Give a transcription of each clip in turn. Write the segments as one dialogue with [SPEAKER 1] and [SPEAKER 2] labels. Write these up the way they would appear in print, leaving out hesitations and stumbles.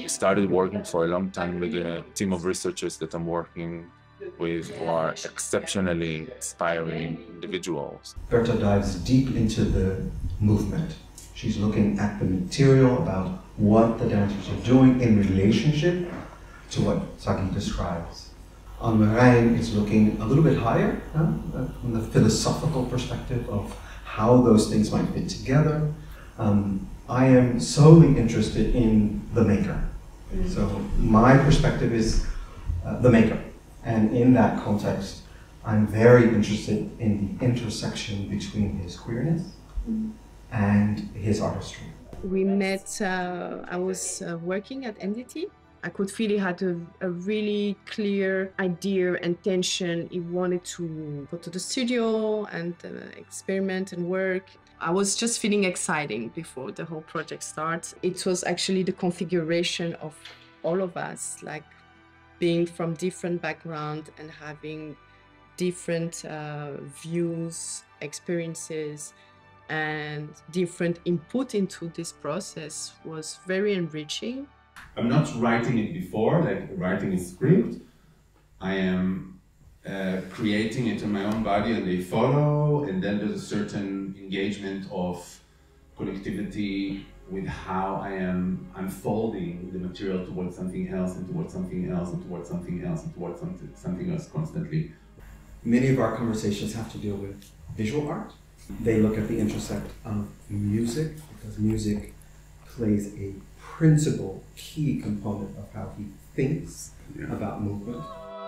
[SPEAKER 1] started working for a long time with a team of researchers that I'm working with who are exceptionally inspiring individuals.
[SPEAKER 2] Berta dives deep into the movement. She's looking at the material about what the dancers are doing in relationship to what Sagi describes. On Marijn, it's looking a little bit higher from the philosophical perspective of how those things might fit together. I am solely interested in the maker. So my perspective is the maker. And in that context, I'm very interested in the intersection between his queerness and his artistry.
[SPEAKER 3] We met, I was working at NDT. I could feel he had a really clear idea and tension. He wanted to go to the studio and experiment and work. I was just feeling exciting before the whole project starts. It was actually the configuration of all of us, like being from different backgrounds and having different views, experiences, and different input into this process was very enriching.
[SPEAKER 4] I'm not writing it before, like writing a script. I am creating it in my own body and they follow, and then there's a certain engagement of connectivity with how I am unfolding the material towards something else and towards something else and towards something else and towards something else constantly.
[SPEAKER 2] Many of our conversations have to deal with visual art. They look at the intersect of music, because music plays a principal key component of how he thinks about movement.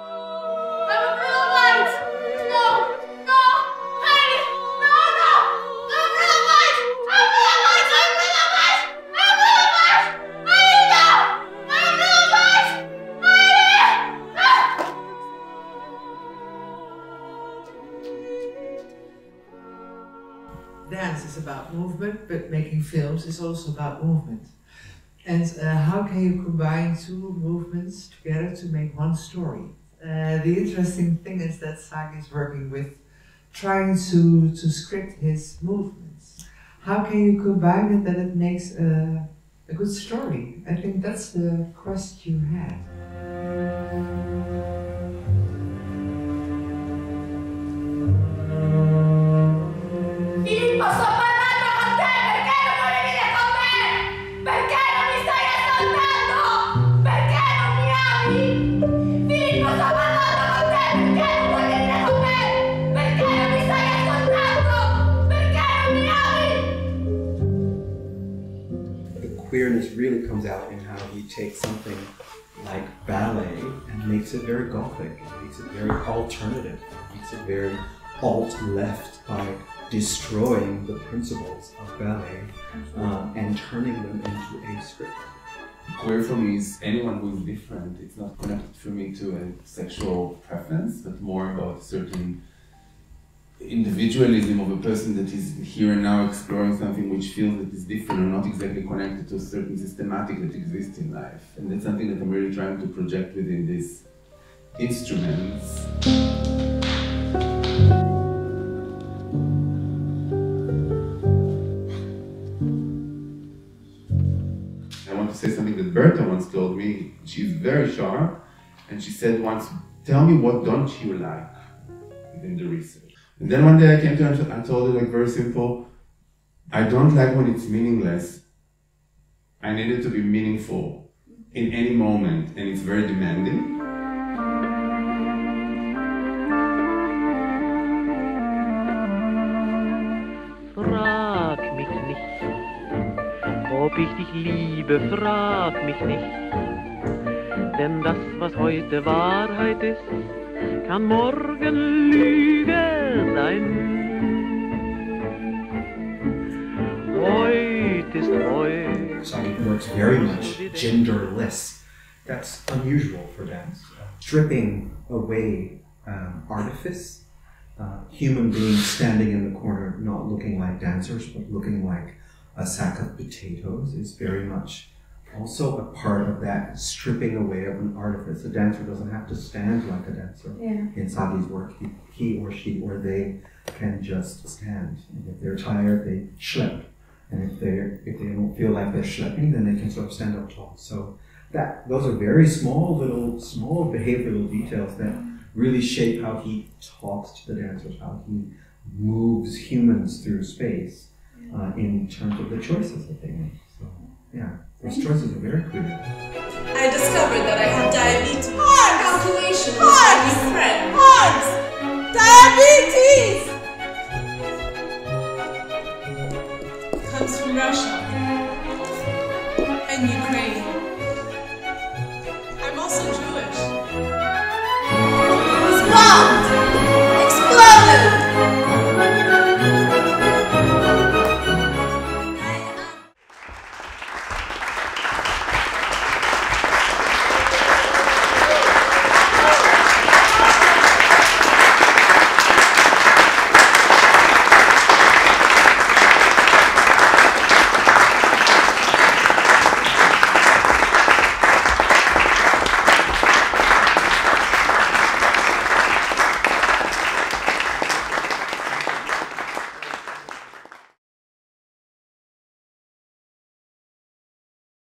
[SPEAKER 5] Dance is about movement, but making films is also about movement. And how can you combine two movements together to make one story? The interesting thing is that Sagi is working with trying to script his movements. How can you combine it that it makes a good story? I think that's the quest you had.
[SPEAKER 2] Queerness really comes out in how he takes something like ballet and makes it very gothic, makes it very alternative, makes it very alt-left by destroying the principles of ballet and turning them into a script.
[SPEAKER 4] Queer for me is anyone who is different. It's not connected for me to a sexual preference, but more about a certain individualism of a person that is here and now exploring something which feels that is different or not exactly connected to a certain systematic that exists in life. And that's something that I'm really trying to project within these instruments. I want to say something that Berta once told me. She's very sharp, and she said once, "Tell me, what don't you like within the research?" And then one day I came to her and told her, like, very simple, I don't like when it's meaningless. I need it to be meaningful in any moment, and it's very demanding.
[SPEAKER 6] Frag mich nicht, ob ich dich liebe, frag mich nicht. Denn das, was heute Wahrheit ist, kann morgen Lüge sein. Heut ist heut.
[SPEAKER 2] Sagi works very much genderless. That's unusual for dance. Stripping away artifice, human beings standing in the corner not looking like dancers but looking like a sack of potatoes is very much also a part of that stripping away of an artifice. A dancer doesn't have to stand like a dancer. In Sagi's work, he or she or they can just stand. And if they're tired, they schlep. And if they don't feel like they're schlepping, then they can sort of stand up tall. So those are very small behavioral details that really shape how he talks to the dancers, how he moves humans through space in terms of the choices that they make. So yeah, those choices are very clear.
[SPEAKER 7] I discovered that I have diabetes. Hard calculation. Hard